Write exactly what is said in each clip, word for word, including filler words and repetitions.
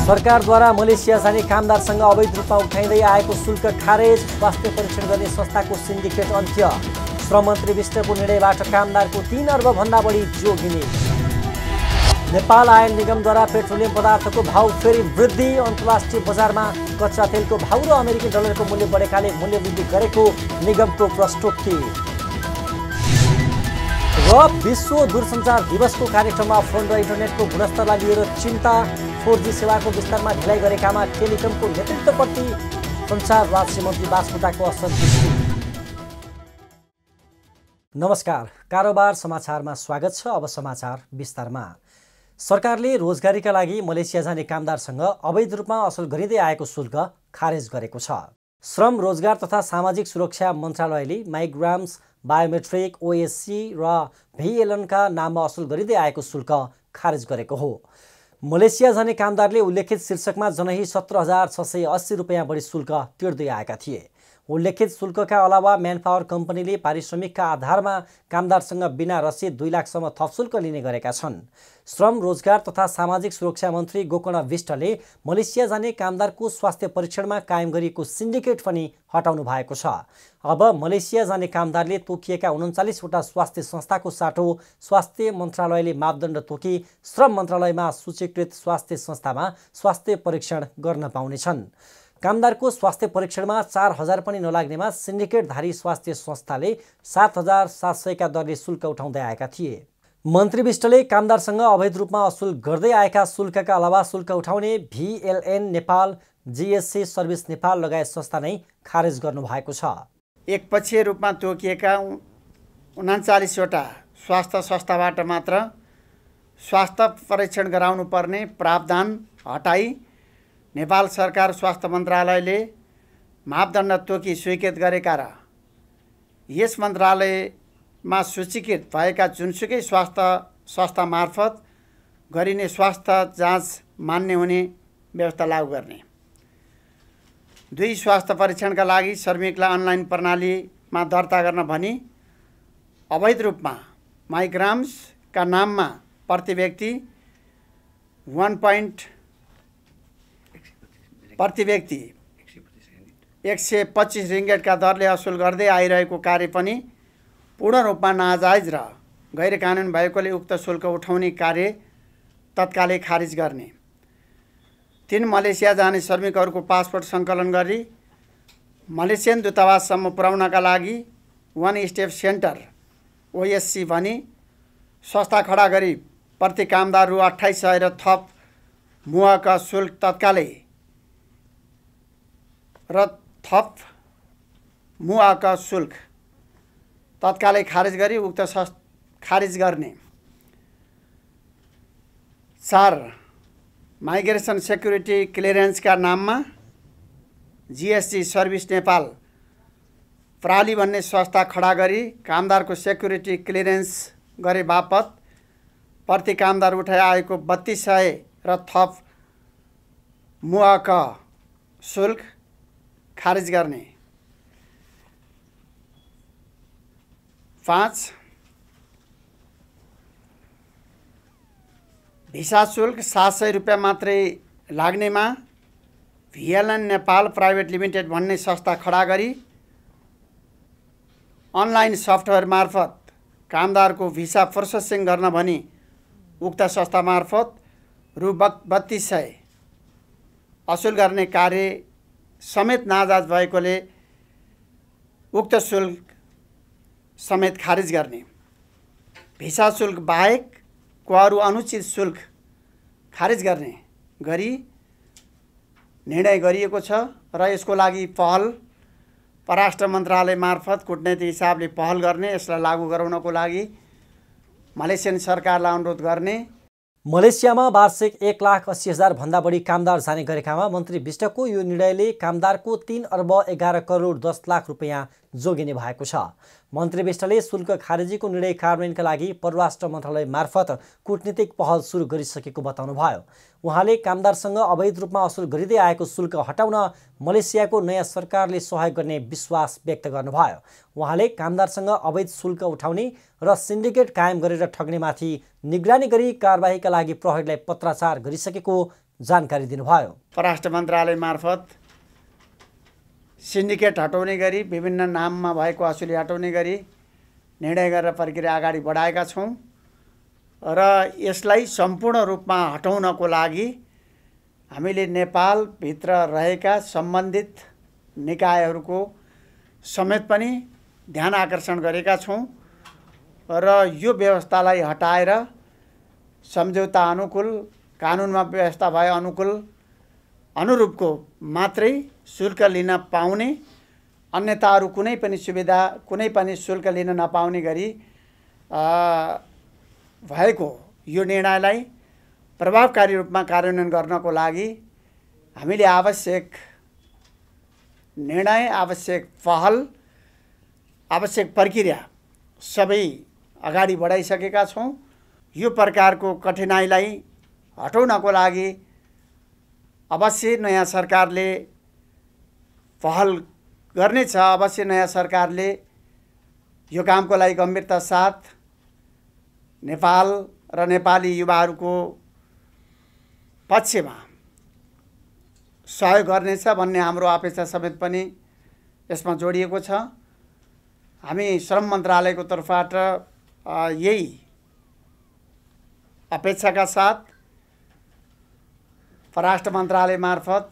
सरकारद्वारा मलेसिया जाने कामदारसँग अवैध रूपमा उठाइँदै आएको शुल्क खारेज, स्वास्थ्य परीक्षण गर्ने संस्थाको सिन्डिकेट अन्त्य। श्रम मन्त्री विष्टको निर्णयबाट कामदारको तीन अर्ब भन्दा बढी जोगिने। नेपाल आयल निगमद्वारा पेट्रोलियम पदार्थको भाउ फेरि वृद्धि, अन्तर्राष्ट्रिय बजारमा कच्चा तेलको भाउ र अमेरिकी डलरको मूल्य बढेकाले मूल्य वृद्धि गरेको निगमको प्रष्टोक्ति। र विश्व दूरसञ्चार दिवसको कार्यक्रममा फोन र इन्टरनेटको गुणस्तरलाई लिएर चिन्ता, फोर जी सेवाको विस्तारमा ढिलाइ गरेकामा टेलिकमको नेतृत्वप्रति सञ्चार राज्य मन्त्री बास्कोटाको असन्तुष्टि। नमस्कार, कारोबार समाचारमा स्वागत छ। अब समाचार विस्तारमा। सरकारले रोजगारीका लागि मलेसिया जाने कामदारसँग अवैध रूपमा असुल गरिँदै आएको शुल्क खारेज गरेको छ। श्रम, रोजगार तथा सामाजिक सुरक्षा मन्त्रालयले माइग्राम्स, बायोमेट्रिक, ओएससी र भिएलएनका नाममा असुल गरिँदै आएको शुल्क खारेज गरेको हो। मलेसिया जाने कामदारले उल्लेखित शीर्षकमा जनही सत्र हजार छ सय अस्सी रुपियाँ बढी शुल्क तिर्दै आएका थिए। उल्लेखित शुल्कका अलावा म्यान पावर कम्पनीले पारिश्रमिकका आधारमा कामदारसँग बिना रसिद दुई लाखसम्म थप शुल्क लिने गरेका छन्। श्रम, रोजगार तथा सामाजिक सुरक्षा मन्त्री गोकर्ण विष्टले मलेसिया जाने कामदारको स्वास्थ्य परीक्षणमा कायम गरिएको सिन्डिकेट पनि हटाउनु भएको छ। अब मलेसिया जाने कामदारले तोकिएका उन्चालिसवटा स्वास्थ्य संस्थाको साटो स्वास्थ्य मन्त्रालयले मापदण्ड तोकी श्रम मन्त्रालयमा सूचीकृत स्वास्थ्य संस्थामा स्वास्थ्य परीक्षण गर्न पाउनेछन्। कामदारको स्वास्थ्य परीक्षणमा चार हजार पनि नलाग्नेमा सिन्डिकेटधारी स्वास्थ्य संस्थाले सात हजार सात सयका दरले शुल्क उठाउँदै आएका थिए। मन्त्री विष्टले कामदारसँग अवैध रूपमा असुल गर्दै आएका शुल्कका अलावा शुल्क उठाउने VLN Nepal, GSC service Nepal लगायत संस्था नै खारेज गर्नुभएको छ। एकपक्षीय रूपमा तोकिएका उन्चालिसवटा स्वास्थ्य संस्थाबाट मात्र स्वास्थ्य परीक्षण गराउनु पर्ने प्रावधान हटाई नेपाल सरकार स्वास्थ्य मन्त्रालयले मापदण्ड तोकी स्वीकृत गरेका र यस मन्त्रालयमा सूचीकृत भएका जुनसुकै स्वास्थ्य संस्था मार्फत गरिने स्वास्थ्य जाँच मान्य हुने व्यवस्था लागू गर्ने। दुई स्वास्थ्य परीक्षणका लागि श्रमिकलाई अनलाइन प्रणालीमा दर्ता गर्न भनी अवैध रूपमा माइग्राम्सका नाममा प्रति व्यक्ति वान पोइन्ट प्रति व्यक्ति एक सय पच्चिस रिङ्गेटका दरले असुल गर्दै आइरहेको कार्य पनि पूर्ण रूपमा नाजायज र गैर कानुन भएकोले उक्त शुल्क उठाउने कार्य तत्कालै खारिज गर्ने। तीन मलेसिया जाने श्रमिकहरूको पासपोर्ट सङ्कलन गरी मलेसियन दूतावाससम्म पुर्याउनका लागि वान स्टेप सेन्टर ओएससी भनी संस्था खडा गरी प्रति कामदार रु अठाइस सय र थप मुहका शुल्क तत्कालै र थप मुआका शुल्क तत्कालै खारेज गरी उक्त खारिज गर्ने। चार माइग्रेसन सेक्युरिटी क्लियरेन्सका नाममा जिएससी सर्भिस नेपाल प्राली भन्ने संस्था खडा गरी कामदारको सेक्युरिटी क्लियरेन्स गरे बापत प्रति कामदार उठाइ आएको बत्तीस सय र थप मुआका शुल्क खारिज गर्ने। पाँच भिसा शुल्क सात सय रुपियाँ मात्रै लाग्नेमा भिएलएन नेपाल प्राइभेट लिमिटेड भन्ने संस्था खडा गरी अनलाइन सफ्टवेयर मार्फत कामदारको भिसा प्रोसेसिङ गर्न भनी उक्त संस्था मार्फत रु बत्तीस सय असुल गर्ने कार्य समेत नाजायज भएकोले उक्त शुल्क समेत खारिज गर्ने। भिसा शुल्क बाहेकको अरू अनुचित शुल्क खारिज गर्ने गरी निर्णय गरिएको छ र यसको लागि पहल परराष्ट्र मन्त्रालय मार्फत कूटनीतिक हिसाबले पहल गर्ने, यसलाई लागू गराउनको लागि मलेसियन सरकारलाई अनुरोध गर्ने। मलेसियामा वार्षिक एक लाख अस्सी हजार भन्दा बढी कामदार जाने गरेकामा मन्त्री विष्टको यो निर्णयले कामदारको तीन अर्ब एघार करोड दस लाख रुपियाँ जोगिने भएको छ। मन्त्री विष्टले शुल्क खारेजीको निर्णय कार्यान्वयनका लागि परराष्ट्र मन्त्रालय मार्फत कूटनीतिक पहल सुरु गरिसकेको बताउनुभयो। उहाँले कामदारसँग अवैध रूपमा असुल गरिँदै आएको शुल्क हटाउन मलेसियाको नयाँ सरकारले सहयोग गर्ने विश्वास व्यक्त गर्नुभयो। उहाँले कामदारसँग अवैध शुल्क उठाउने र सिन्डिकेट कायम गरेर ठग्नेमाथि निगरानी गरी कारबाहीका लागि प्रहरीलाई पत्राचार गरिसकेको जानकारी दिनुभयो। परराष्ट्र मन्त्रालय मार्फत सिन्डिकेट हटाउने गरी विभिन्न नाममा भएको असुली हटाउने गरी निर्णय गरेर प्रक्रिया अगाडि बढाएका छौँ र यसलाई सम्पूर्ण रूपमा हटाउनको लागि हामीले नेपालभित्र रहेका सम्बन्धित निकायहरूको समेत पनि ध्यान आकर्षण गरेका छौँ र यो व्यवस्थालाई हटाएर सम्झौता अनुकूल कानुनमा व्यवस्था भए अनुकूल अनुरूपको मात्रै शुल्क लिन पाउने, अन्यथा अरू कुनै पनि सुविधा कुनै पनि शुल्क लिन नपाउने गरी भएको यो निर्णयलाई प्रभावकारी रूपमा कार्यान्वयन गर्नको लागि हामीले आवश्यक निर्णय, आवश्यक पहल, आवश्यक प्रक्रिया सबै अगाडि बढाइसकेका छौँ। यो प्रकारको कठिनाइलाई हटाउनको लागि अवश्य नयाँ सरकारले पहल गर्नेछ। अवश्य नयाँ सरकारले यो कामको लागि गम्भीरता साथ नेपाल र नेपाली युवाहरूको पक्षमा सहयोग गर्नेछ भन्ने हाम्रो अपेक्षा समेत पनि यसमा जोडिएको छ। हामी श्रम मन्त्रालयको तर्फबाट यही अपेक्षाका साथ परराष्ट्र मन्त्रालय मार्फत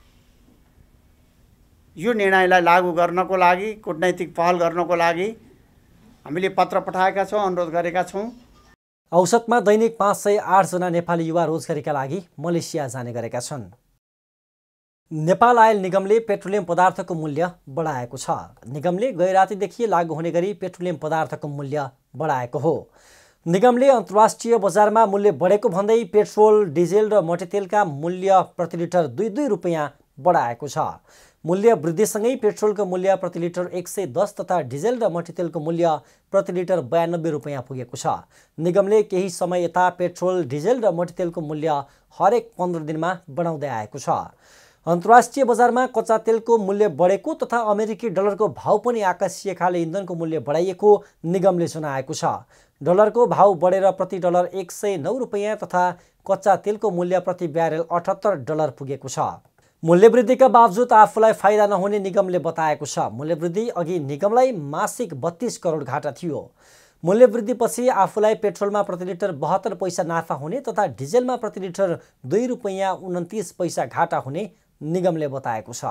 यो निर्णयलाई लागू गर्नको लागि, कूटनैतिक पहल गर्नको लागि हामीले पत्र पठाएका छौँ, अनुरोध गरेका छौँ। औसतमा दैनिक पाँच सय आठजना नेपाली युवा रोजगारीका लागि मलेसिया जाने गरेका छन्। नेपाल आयल निगमले पेट्रोलियम पदार्थको मूल्य बढाएको छ। निगमले गैरातीदेखि लागू हुने गरी पेट्रोलियम पदार्थको मूल्य बढाएको हो। निगमले अन्तर्राष्ट्रिय बजारमा मूल्य बढेको भन्दै पेट्रोल, डिजेल र मट्टीतेलका मूल्य प्रति लिटर दुई दुई रुपियाँ बढाएको छ। मूल्य वृद्धिसँगै पेट्रोलको मूल्य प्रति लिटर एक सय दस तथा डिजेल र मट्टीतेलको मूल्य प्रति लिटर बयानब्बे रुपियाँ पुगेको छ। निगमले केही समय यता पेट्रोल, डिजेल र मट्टीतेलको मूल्य हरेक पन्ध्र दिनमा बढाउँदै आएको छ। अन्तर्राष्ट्रिय बजारमा कच्चा तेलको मूल्य बढेको तथा अमेरिकी डलरको भाव पनि आकाशीय खाले इन्धनको मूल्य बढाइएको निगमले जनाएको छ। डलरको भाव बढेर प्रति डलर एक सय नौ रुपियाँ तथा कच्चा तेलको मूल्य प्रति ब्यारेल अठहत्तर डलर पुगेको छ। मूल्यवृद्धिका बावजुद आफूलाई फाइदा नहुने निगमले बताएको छ। मूल्यवृद्धि अघि निगमलाई मासिक बत्तीस करोड घाटा थियो। मूल्यवृद्धिपछि आफूलाई पेट्रोलमा प्रति लिटर बहत्तर पैसा नाफा हुने तथा डिजेलमा प्रति लिटर दुई रुपियाँ उन्तिस पैसा घाटा हुने निगमले बताएको छ।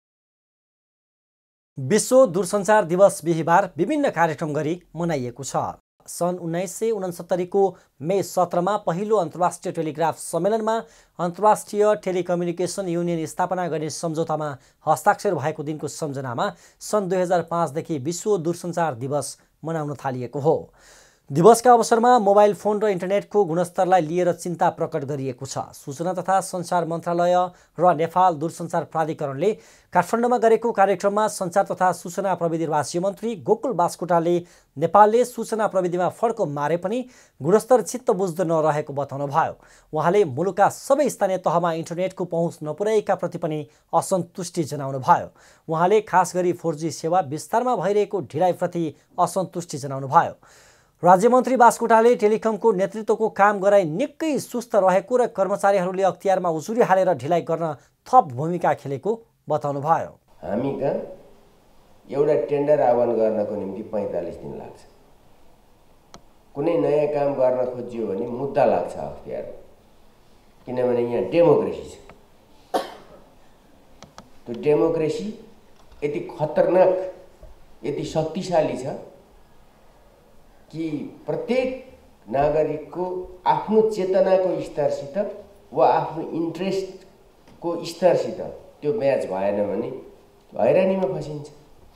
विश्व दूरसञ्चार दिवस बिहिबार विभिन्न कार्यक्रम गरी मनाइएको छ। सन् उन्नाइस सय उनसत्तरीको मे सत्रमा पहिलो अन्तर्राष्ट्रिय टेलिग्राफ सम्मेलनमा अन्तर्राष्ट्रिय टेलिकम्युनिकेसन युनियन स्थापना गर्ने सम्झौतामा हस्ताक्षर भएको दिनको सम्झनामा सन् दुई हजार पाँचदेखि विश्व दूरसञ्चार दिवस मनाउन थालिएको हो। दिवसका अवसरमा मोबाइल फोन र इन्टरनेटको गुणस्तरलाई लिएर चिन्ता प्रकट गरिएको छ। सूचना तथा सञ्चार मन्त्रालय र नेपाल दूरसञ्चार प्राधिकरणले काठमाडौँमा गरेको कार्यक्रममा सञ्चार तथा सूचना प्रविधि राज्य मन्त्री गोकुल बास्कोटाले नेपालले सूचना प्रविधिमा फड्को मारे पनि गुणस्तर चित्त बुझ्दो नरहेको बताउनु भयो। उहाँले मुलुकका सबै स्थानीय तहमा इन्टरनेटको पहुँच नपुर्याएका प्रति पनि असन्तुष्टि जनाउनु भयो। उहाँले खास गरी फोर जी सेवा विस्तारमा भइरहेको ढिलाइप्रति असन्तुष्टि जनाउनु भयो। राज्यमन्त्री बास्कोटाले टेलिकमको नेतृत्वको काम गराइ निकै सुस्त रहेको र कर्मचारीहरूले अख्तियारमा उजुरी हालेर ढिलाइ गर्न थप भूमिका खेलेको बताउनु भयो। हामी कहाँ एउटा टेन्डर आह्वान गर्नको निम्ति पैँतालिस दिन लाग्छ। कुनै नयाँ काम गर्न खोजियो भने मुद्दा लाग्छ अख्तियार, किनभने यहाँ डेमोक्रेसी छ। त्यो डेमोक्रेसी यति खतरनाक, यति शक्तिशाली छ कि प्रत्येक नागरिकको आफ्नो चेतनाको स्तरसित वा आफ्नो इन्ट्रेस्टको स्तरसित त्यो म्याच भएन भने हैरानीमा फसिन्छ।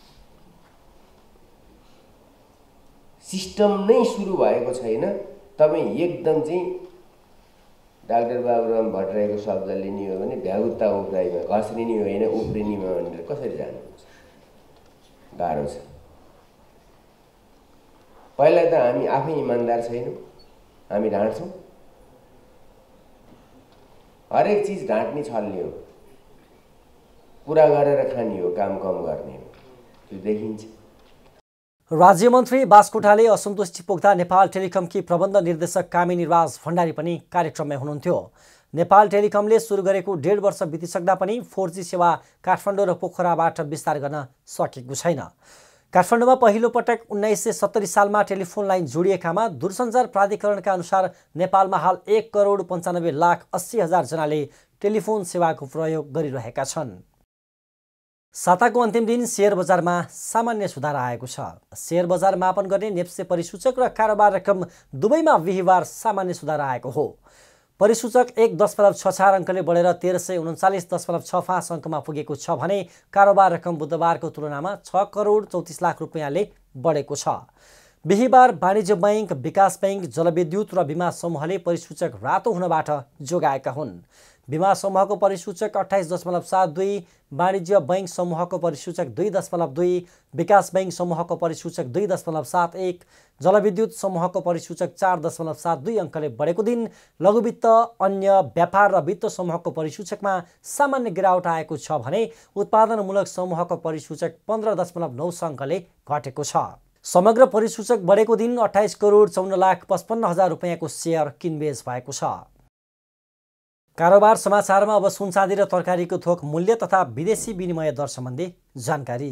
सिस्टम नै सुरु भएको छैन, तपाईँ एकदम चाहिँ डाक्टर बाबुराम भट्टराईको शब्द लिने हो भने भ्यागुता उफ्राइमा घस्रिने होइन उफ्रिनेमा भनेर कसरी जानुहुन्छ? गाह्रो छ। पहिला त हामी आफै इमान्दार छैनौँ, हामी ढाँट्छौँ। हरेक चिज ढाँट्ने छल्ने हो, पुरा गरेर खाने हो, काम कम गर्ने हो, त्यो देखिन्छ। राज्यमन्त्री बास्कोटाले असन्तुष्टि पोख्दा नेपाल टेलिकमकी प्रबन्ध निर्देशक कामिनी राज भण्डारी पनि कार्यक्रममा हुनुहुन्थ्यो। नेपाल टेलिकमले सुरु गरेको डेढ वर्ष बितिसक्दा पनि फोर जी सेवा काठमाडौँ र पोखराबाट विस्तार गर्न सकेको छैन। काठमाडौँमा पहिलो पटक उन्नाइस सय सत्तरी सालमा टेलिफोन लाइन जोडिएकामा दूरसञ्चार प्राधिकरणका अनुसार नेपालमा हाल एक करोड पन्चानब्बे लाख अस्सी हजार जनाले टेलिफोन सेवाको प्रयोग गरिरहेका छन्। साताको अन्तिम दिन शेयर बजारमा सामान्य सुधार आएको छ। शेयर बजार मापन गर्ने नेप्से परिसूचक र कारोबार रकम दुवैमा बिहिबार सामान्य सुधार आएको हो। परिसूचक एक दशमलव छ चार अङ्कले बढेर तेह्र सय उन्चालिस दशमलव छ पाँच अङ्कमा पुगेको छ भने कारोबार रकम बुधबारको तुलनामा छ करोड चौतिस लाख रुपियाँले बढेको छ। बिहिबार वाणिज्य बैङ्क, विकास बैङ्क, जलविद्युत र बिमा समूहले परिसूचक रातो हुनबाट जोगाएका हुन्। बिमा समूहको परिसूचक अठाइस दशमलव सात दुई, वाणिज्य बैङ्क समूहको परिसूचक दुई दशमलव दुई, विकास बैङ्क समूहको परिसूचक दुई दशमलव सात एक, जलविद्युत समूहको परिसूचक चार दशमलव सात दुई अङ्कले बढेको दिन लघुवित्त, अन्य व्यापार र वित्त समूहको परिसूचकमा सामान्य गिरावट आएको छ भने उत्पादनमूलक समूहको परिसूचक पन्ध्र दशमलव नौ अङ्कले घटेको छ। समग्र परिसूचक बढेको दिन अठाइस करोड चौन्न लाख पचपन्न हजार रुपियाँको सेयर किनबेच भएको छ। कारोबार समाचारमा अब सुन चाँदी र तरकारीको थोक मूल्य तथा विदेशी विनिमय दर सम्बन्धी जानकारी।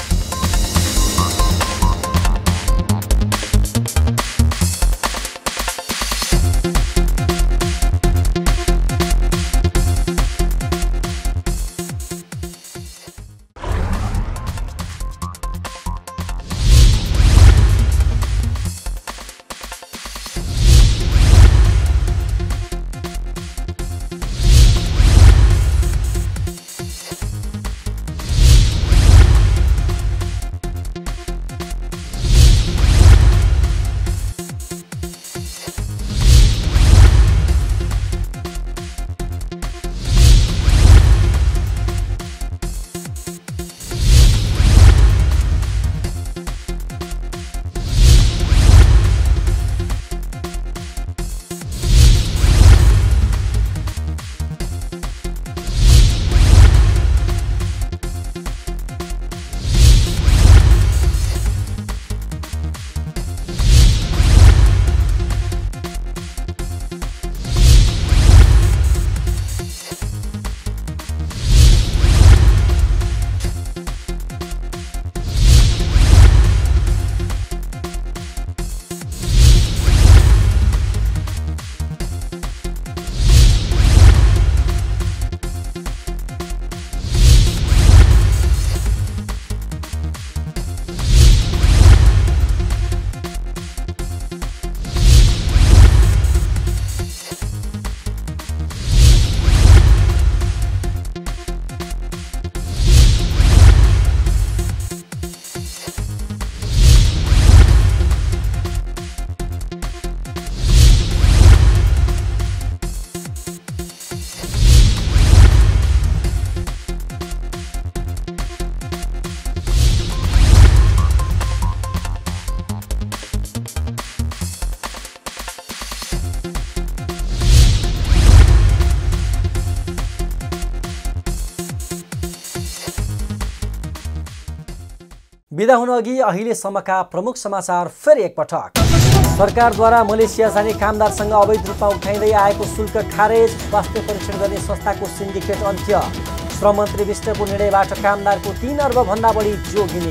बिदा हुनु अघि अहिलेसम्मका प्रमुख समाचार फेरि एकपटक। सरकारद्वारा मलेसिया जाने कामदारसँग अवैध रूपमा उठाइँदै आएको शुल्क खारेज, स्वास्थ्य परीक्षण गर्ने संस्थाको सिन्डिकेट अन्त्य, श्रम मन्त्री विष्टको निर्णयबाट कामदारको तीन अर्ब भन्दा बढी जोगिने,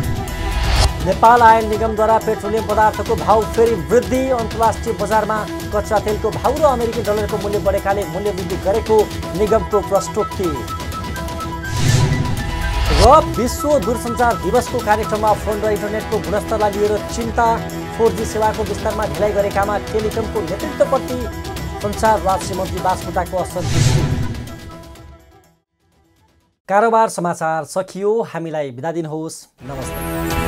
नेपाल आयल निगमद्वारा पेट्रोलियम पदार्थको भाउ फेरि वृद्धि, अन्तर्राष्ट्रिय बजारमा कच्चा तेलको भाउ र अमेरिकी डलरको मूल्य बढेकाले मूल्य वृद्धि गरेको निगमको प्रष्टोक्ति र विश्व दूरसञ्चार दिवसको कार्यक्रममा फोन र इन्टरनेटको गुणस्तरलाई लिएर चिन्ता, फोर जी सेवाको विस्तारमा ढिलाइ गरेकामा टेलिकमको नेतृत्वप्रति सञ्चार राज्य मन्त्री बास्कोटाको असन्तुष्टि। कारोबार समाचार सकियो। हामीलाई बिदा दिनुहोस्। नमस्ते।